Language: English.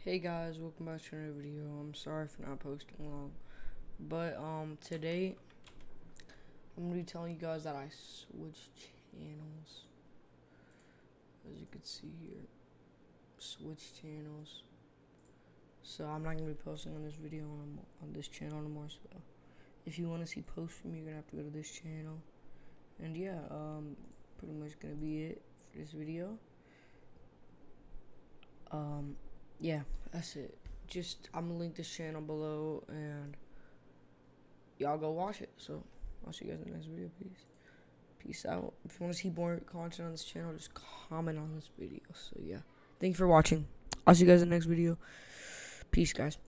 Hey guys, welcome back to another video. I'm sorry for not posting long, but today I'm gonna be telling you guys that I switched channels. As you can see here, switch channels. So I'm not gonna be posting on this video on this channel anymore. So if you want to see posts from me, you're gonna have to go to this channel. And yeah, pretty much gonna be it for this video. Yeah, that's it. I'm gonna link this channel below, and y'all go watch it. So I'll see you guys in the next video. Peace out. If you want to see more content on this channel, just comment on this video. So yeah, thank you for watching. I'll see you guys in the next video. Peace, guys.